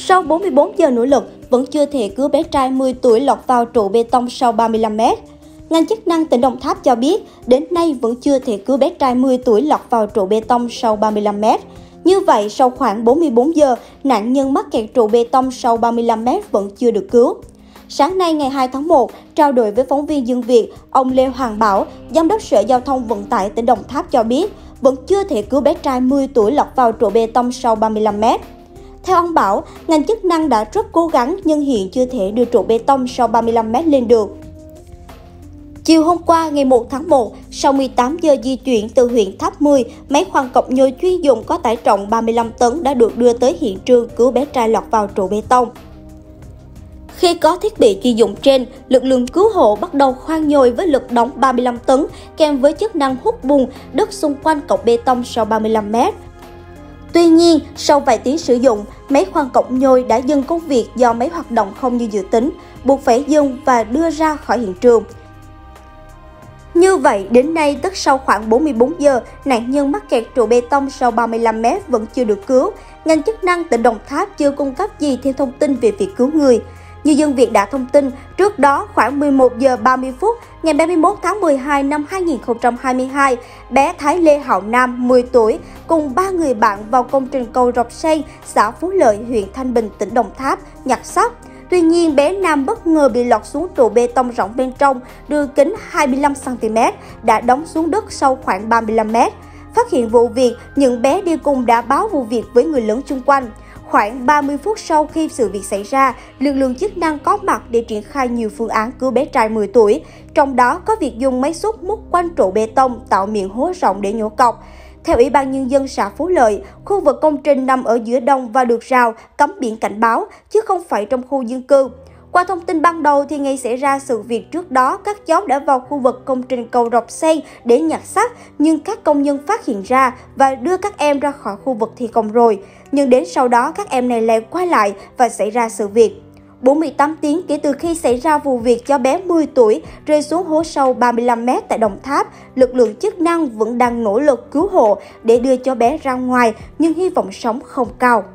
Sau 44 giờ nỗ lực, vẫn chưa thể cứu bé trai 10 tuổi lọt vào trụ bê tông sau 35 mét. Ngành chức năng tỉnh Đồng Tháp cho biết, đến nay vẫn chưa thể cứu bé trai 10 tuổi lọt vào trụ bê tông sau 35 mét. Như vậy, sau khoảng 44 giờ, nạn nhân mắc kẹt trụ bê tông sau 35 mét vẫn chưa được cứu. Sáng nay ngày 2 tháng 1, trao đổi với phóng viên Dân Việt, ông Lê Hoàng Bảo, Giám đốc Sở Giao thông Vận tải tỉnh Đồng Tháp cho biết, vẫn chưa thể cứu bé trai 10 tuổi lọt vào trụ bê tông sau 35 mét. Theo ông Bảo, ngành chức năng đã rất cố gắng nhưng hiện chưa thể đưa trụ bê tông sau 35 mét lên được. Chiều hôm qua, ngày 1 tháng 1, sau 18 giờ di chuyển từ huyện Tháp 10, máy khoan cọc nhồi chuyên dụng có tải trọng 35 tấn đã được đưa tới hiện trường cứu bé trai lọt vào trụ bê tông. Khi có thiết bị chuyên dụng trên, lực lượng cứu hộ bắt đầu khoan nhồi với lực đóng 35 tấn kèm với chức năng hút bùn đất xung quanh cọc bê tông sau 35 mét. Tuy nhiên, sau vài tiếng sử dụng, máy khoan cọc nhồi đã dừng công việc do máy hoạt động không như dự tính, buộc phải dừng và đưa ra khỏi hiện trường. Như vậy, đến nay, tức sau khoảng 44 giờ, nạn nhân mắc kẹt trụ bê tông sau 35 mét vẫn chưa được cứu. Ngành chức năng tỉnh Đồng Tháp chưa cung cấp gì thêm thông tin về việc cứu người. Như Dân Việt đã thông tin, trước đó khoảng 11 giờ 30 phút ngày 31 tháng 12 năm 2022, bé Thái Lê Hạo Nam, 10 tuổi, cùng 3 người bạn vào công trình cầu Rọc Xây, xã Phú Lợi, huyện Thanh Bình, tỉnh Đồng Tháp, nhặt sắt. Tuy nhiên, bé Nam bất ngờ bị lọt xuống trụ bê tông rộng bên trong, đường kính 25 cm, đã đóng xuống đất sâu khoảng 35 m. Phát hiện vụ việc, những bé đi cùng đã báo vụ việc với người lớn xung quanh. Khoảng 30 phút sau khi sự việc xảy ra, lực lượng chức năng có mặt để triển khai nhiều phương án cứu bé trai 10 tuổi, trong đó có việc dùng máy xúc múc quanh trụ bê tông tạo miệng hố rộng để nhổ cọc. Theo Ủy ban Nhân dân xã Phú Lợi, khu vực công trình nằm ở giữa đồng và được rào, cắm biển cảnh báo, chứ không phải trong khu dân cư. Qua thông tin ban đầu thì ngày xảy ra sự việc trước đó, các cháu đã vào khu vực công trình cầu Rọc Xây để nhặt sắt, nhưng các công nhân phát hiện ra và đưa các em ra khỏi khu vực thi công rồi. Nhưng đến sau đó, các em này lại quay lại và xảy ra sự việc. 48 tiếng kể từ khi xảy ra vụ việc cho bé 10 tuổi rơi xuống hố sâu 35 m tại Đồng Tháp, lực lượng chức năng vẫn đang nỗ lực cứu hộ để đưa cho bé ra ngoài, nhưng hy vọng sống không cao.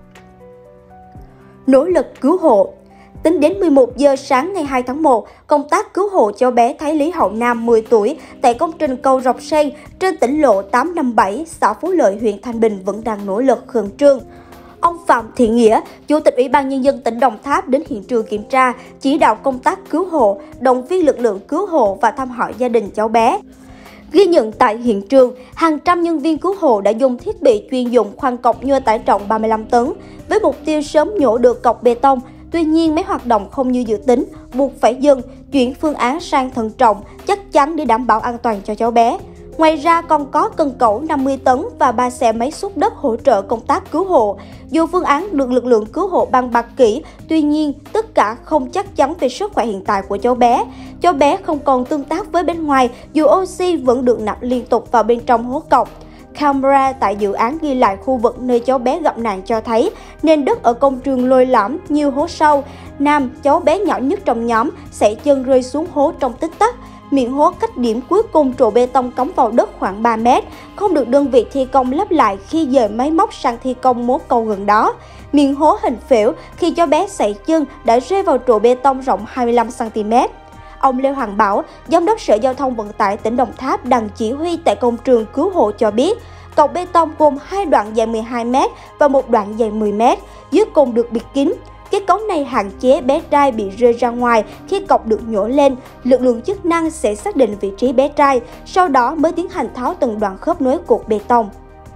Nỗ lực cứu hộ. Tính đến 11 giờ sáng ngày 2 tháng 1, công tác cứu hộ cho bé Thái Lý Hạo Nam 10 tuổi tại công trình cầu Rọc Xây trên tỉnh lộ 857, xã Phú Lợi, huyện Thanh Bình vẫn đang nỗ lực khẩn trương. Ông Phạm Thị Nghĩa, Chủ tịch Ủy ban Nhân dân tỉnh Đồng Tháp đến hiện trường kiểm tra, chỉ đạo công tác cứu hộ, động viên lực lượng cứu hộ và thăm hỏi gia đình cháu bé. Ghi nhận tại hiện trường, hàng trăm nhân viên cứu hộ đã dùng thiết bị chuyên dụng khoan cọc nhựa tải trọng 35 tấn với mục tiêu sớm nhổ được cọc bê tông. Tuy nhiên, máy hoạt động không như dự tính, buộc phải dừng, chuyển phương án sang thận trọng, chắc chắn để đảm bảo an toàn cho cháu bé. Ngoài ra còn có cần cẩu 50 tấn và 3 xe máy xúc đất hỗ trợ công tác cứu hộ. Dù phương án được lực lượng cứu hộ bàn bạc kỹ, tuy nhiên tất cả không chắc chắn về sức khỏe hiện tại của cháu bé. Cháu bé không còn tương tác với bên ngoài, dù oxy vẫn được nạp liên tục vào bên trong hố cọc. Camera tại dự án ghi lại khu vực nơi cháu bé gặp nạn cho thấy nền đất ở công trường lồi lõm, nhiều hố sâu. Nam, cháu bé nhỏ nhất trong nhóm, sẽ chân rơi xuống hố trong tích tắc. Miệng hố cách điểm cuối cùng trụ bê tông cắm vào đất khoảng 3 mét, không được đơn vị thi công lắp lại khi dời máy móc sang thi công mố cầu gần đó. Miệng hố hình phễu khi cháu bé sẩy chân đã rơi vào trụ bê tông rộng 25 cm. Ông Lê Hoàng Bảo, Giám đốc Sở Giao thông Vận tải tỉnh Đồng Tháp đang chỉ huy tại công trường cứu hộ cho biết, cọc bê tông gồm 2 đoạn dài 12 m và một đoạn dài 10 m, dưới cùng được bịt kín. Kết cấu này hạn chế bé trai bị rơi ra ngoài khi cọc được nhổ lên. Lực lượng chức năng sẽ xác định vị trí bé trai, sau đó mới tiến hành tháo từng đoạn khớp nối cột bê tông.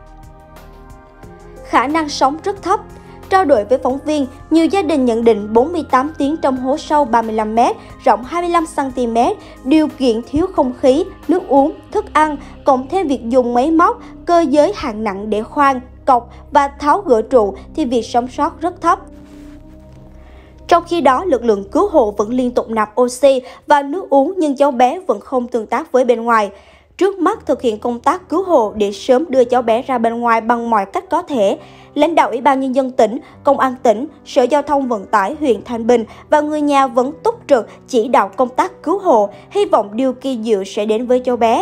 Khả năng sống rất thấp. Trao đổi với phóng viên, nhiều gia đình nhận định 48 tiếng trong hố sâu 35 m, rộng 25 cm, điều kiện thiếu không khí, nước uống, thức ăn, cộng thêm việc dùng máy móc, cơ giới hạng nặng để khoan, cọc và tháo gỡ trụ thì việc sống sót rất thấp. Trong khi đó, lực lượng cứu hộ vẫn liên tục nạp oxy và nước uống nhưng cháu bé vẫn không tương tác với bên ngoài. Trước mắt thực hiện công tác cứu hộ để sớm đưa cháu bé ra bên ngoài bằng mọi cách có thể. Lãnh đạo Ủy ban Nhân dân tỉnh, Công an tỉnh, Sở Giao thông Vận tải huyện Thanh Bình và người nhà vẫn túc trực chỉ đạo công tác cứu hộ, hy vọng điều kỳ diệu sẽ đến với cháu bé.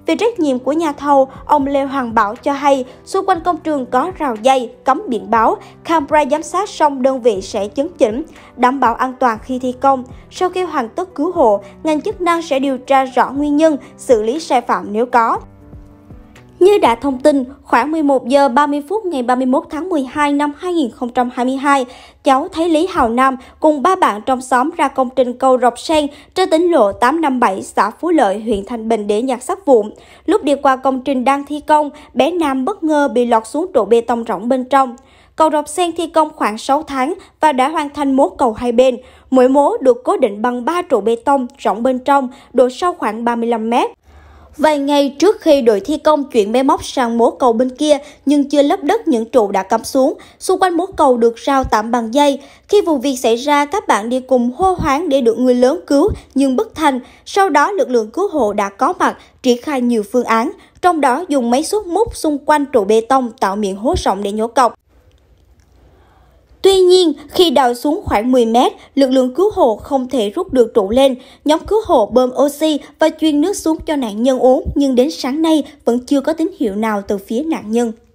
Về trách nhiệm của nhà thầu, ông Lê Hoàng Bảo cho hay xung quanh công trường có rào dây, cắm biển báo, camera giám sát, song đơn vị sẽ chấn chỉnh, đảm bảo an toàn khi thi công. Sau khi hoàn tất cứu hộ, ngành chức năng sẽ điều tra rõ nguyên nhân, xử lý sai phạm nếu có. Như đã thông tin, khoảng 11 giờ 30 phút ngày 31 tháng 12 năm 2022, cháu thấy Lý Hào Nam cùng ba bạn trong xóm ra công trình cầu Rọc Sen trên tỉnh lộ 857 xã Phú Lợi, huyện Thanh Bình để nhặt sắt vụn. Lúc đi qua công trình đang thi công, bé Nam bất ngờ bị lọt xuống trụ bê tông rỗng bên trong. Cầu Rọc Sen thi công khoảng 6 tháng và đã hoàn thành mố cầu hai bên. Mỗi mố được cố định bằng 3 trụ bê tông rỗng bên trong, độ sâu khoảng 35 mét. Vài ngày trước khi đội thi công chuyển máy móc sang mố cầu bên kia nhưng chưa lấp đất những trụ đã cắm xuống, xung quanh mố cầu được rào tạm bằng dây. Khi vụ việc xảy ra, các bạn đi cùng hô hoáng để được người lớn cứu nhưng bất thành. Sau đó, lực lượng cứu hộ đã có mặt, triển khai nhiều phương án, trong đó dùng máy xúc múc xung quanh trụ bê tông tạo miệng hố rộng để nhổ cọc. Tuy nhiên, khi đào xuống khoảng 10 mét, lực lượng cứu hộ không thể rút được trụ lên. Nhóm cứu hộ bơm oxy và truyền nước xuống cho nạn nhân uống, nhưng đến sáng nay vẫn chưa có tín hiệu nào từ phía nạn nhân.